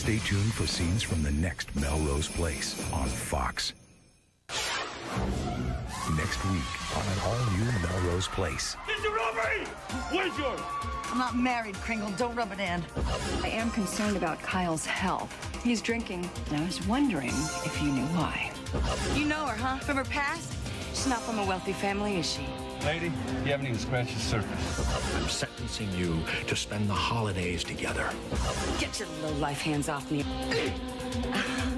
Stay tuned for scenes from the next Melrose Place on Fox. Next week on an all-new Melrose Place. It's a robbery! Where's yours? I'm not married, Kringle. Don't rub it in. I am concerned about Kyle's health. He's drinking, and I was wondering if you knew why. You know her, huh? From her past? She's not from a wealthy family, is she? Lady, you haven't even scratched the surface. I'm sentencing you to spend the holidays together. Get your low-life hands off me.